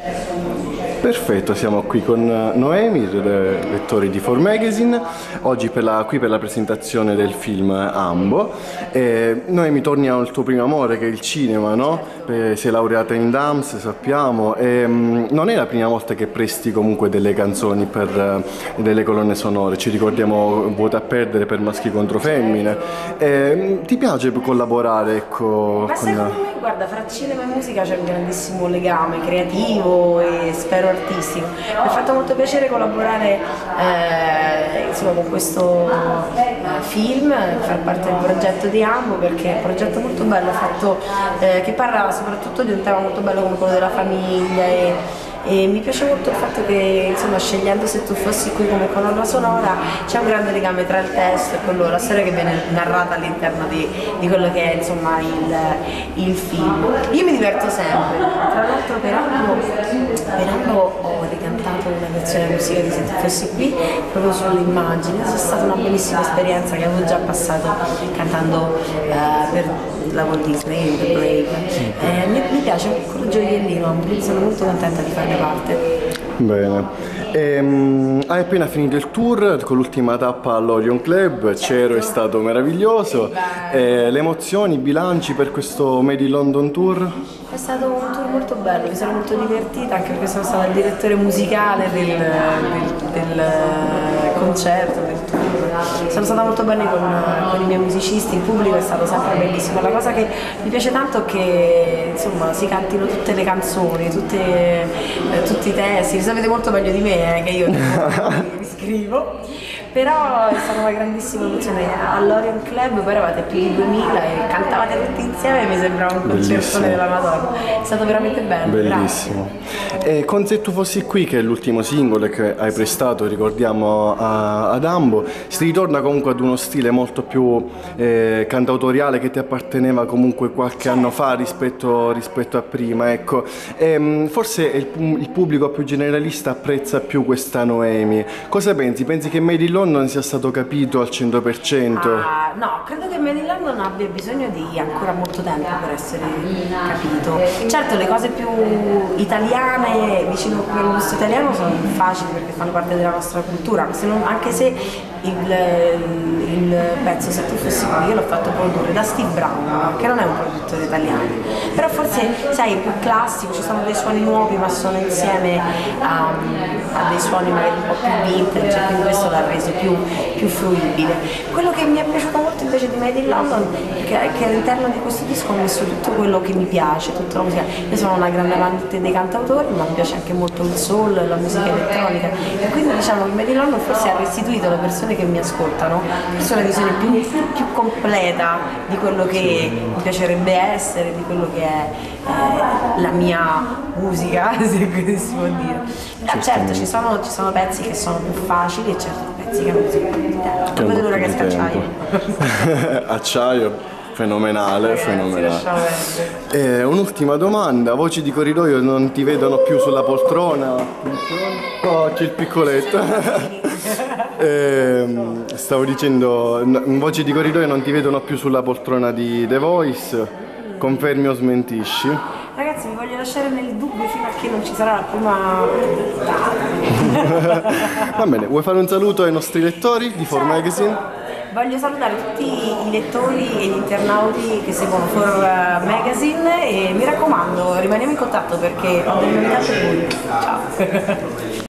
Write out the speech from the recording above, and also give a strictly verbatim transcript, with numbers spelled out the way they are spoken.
Perfetto, siamo qui con Noemi, lettori di four Magazine, oggi per la, qui per la presentazione del film Ambo. E Noemi, torniamo al tuo primo amore che è il cinema, no? E sei laureata in D A M S, sappiamo, e um, non è la prima volta che presti comunque delle canzoni per uh, delle colonne sonore, ci ricordiamo Vuoto a perdere per Maschi contro Femmine. E, um, ti piace collaborare, ecco, Ma con... secondo me, guarda, fra cinema e musica c'è un grandissimo legame creativo e spero artistico. Mi ha fatto molto piacere collaborare eh, insomma, con questo eh, film, far parte del progetto di Ambo, perché è un progetto molto bello fatto, eh, che parla soprattutto di un tema molto bello come quello della famiglia e, e mi piace molto il fatto che, insomma, scegliendo Se tu fossi qui come colonna sonora c'è un grande legame tra il testo e quello, la storia che viene narrata all'interno di, di quello che è, insomma, il, il film. Io mi diverto sempre, tra l'altro per Ambo, per Ambo ho ricantato una versione musica di Se tu fossi qui proprio sulle immagini, è stata una bellissima esperienza che avevo già passato cantando uh, per la Walt Disney, The Brave. Eh, mi, mi piace un piccolo gioiellino, quindi sono molto contenta di farne parte. Bene. Ehm, hai appena finito il tour con l'ultima tappa all'Orion Club, Cero è stato meraviglioso. Eh, le emozioni, i bilanci per questo Made in London Tour? È stato un tour molto bello, mi sono molto divertita anche perché sono stata il direttore musicale del, del, del concerto, del tour. Sono stata molto bene con, con i miei musicisti, il pubblico è stato sempre bellissimo. La cosa che mi piace tanto è che, insomma, si cantino tutte le canzoni, tutte, eh, tutti i testi, li sapete molto meglio di me eh, che io li scrivo. Però è stata una grandissima emozione. All'Orion Club poi eravate più di duemila e cantavate tutti insieme e mi sembrava un concertone della Madonna. È stato veramente bello. Bellissimo. E con Se tu fossi qui, che è l'ultimo singolo che hai prestato, ricordiamo, a, ad Ambo, si ritorna comunque ad uno stile molto più eh, cantautoriale che ti apparteneva comunque qualche anno fa rispetto, rispetto a prima, ecco. E, forse il, il pubblico più generalista apprezza più questa Noemi. Cosa pensi? Pensi che Made in London sia stato capito al cento per cento? Ah, no, credo che Made in London abbia bisogno di ancora molto tempo per essere capito. Certo, le cose più italiane, vicino al gusto italiano, sono facili perché fanno parte della nostra cultura, se non, anche se il, il pezzo Se tu fossi qui io l'ho fatto produrre da Steve Brown, che non è un produttore italiano, però forse, sai, è più classico, ci sono dei suoni nuovi ma sono insieme a, a dei suoni magari un po' più vintage, quindi questo l'ha reso più, più fruibile. Quello che mi è piaciuto molto invece di Made in London è che, che all'interno di questo disco ho messo tutto quello che mi piace, tutta la musica. Io sono una grande amante dei cantautori, ma mi piace anche molto il soul, la musica elettronica, e quindi diciamo che Made in London forse ha restituito alle persone che mi ascoltano forse una visione più, più completa di quello che mi piacerebbe essere, di quello che è eh, la mia musica, se così si può dire. Eh, certo, ci sono, ci sono pezzi che sono più facili e certi pezzi che hanno bisogno di tempo. Non vedo l'ora che sia Acciaio. Acciaio, fenomenale, fenomenale. Eh, un'ultima domanda, voci di corridoio non ti vedono più sulla poltrona? Oh, c'è il piccoletto. Eh, stavo dicendo, voci di corridoio non ti vedono più sulla poltrona di The Voice, confermi o smentisci? Ragazzi, vi voglio lasciare nel dubbio fino a che non ci sarà la prima puntata. Va bene, vuoi fare un saluto ai nostri lettori di four Magazine? Voglio salutare tutti i lettori e gli internauti che seguono four Magazine e mi raccomando, rimaniamo in contatto perché ho delle novità per voi. Ciao!